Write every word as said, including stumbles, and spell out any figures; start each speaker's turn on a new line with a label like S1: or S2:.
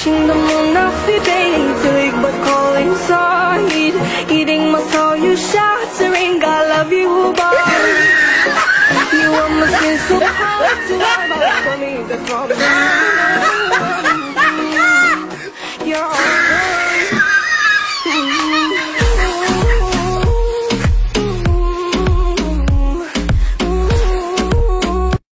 S1: Watching the moon في بيتك but calling side. Eating my soul, you shattering. I love you, bye. You are my sin so hard to love. For me, the problem.